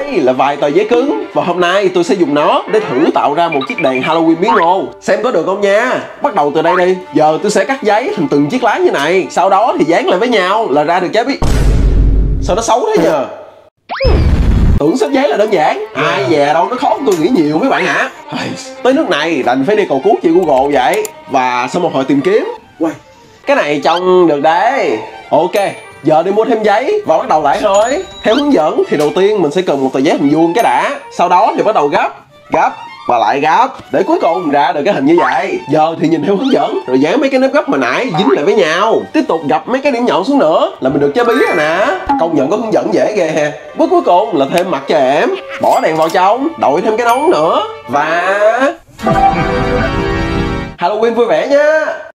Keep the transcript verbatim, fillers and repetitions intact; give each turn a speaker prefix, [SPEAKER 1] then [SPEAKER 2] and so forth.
[SPEAKER 1] đây là vài tờ giấy cứng và hôm nay tôi sẽ dùng nó để thử tạo ra một chiếc đèn Halloween biến ngô. Xem có được không nha. Bắt đầu từ đây đi. Giờ tôi sẽ cắt giấy thành từng chiếc lá như này, sau đó thì dán lại với nhau là ra được trái bí. Sao nó xấu thế nhờ? Tưởng xếp giấy là đơn giản, ai dè đâu, nó khó hơn tôi nghĩ nhiều mấy bạn ạ. Tới nước này đành phải đi cầu cứu chị Google vậy. Và sau một hồi tìm kiếm, wow, cái này trông được đấy. Ok, giờ đi mua thêm giấy và bắt đầu lại thôi. Theo hướng dẫn thì đầu tiên mình sẽ cần một tờ giấy hình vuông cái đã. Sau đó thì bắt đầu gấp, gấp và lại gấp để cuối cùng ra được cái hình như vậy. Giờ thì nhìn theo hướng dẫn rồi dán mấy cái nếp gấp hồi nãy dính lại với nhau. Tiếp tục gập mấy cái điểm nhọn xuống nữa là mình được trái bí rồi nè. Công nhận có hướng dẫn dễ ghê ha. Bước cuối cùng là thêm mặt cho em, bỏ đèn vào trong, đội thêm cái nón nữa và Halloween vui vẻ nha.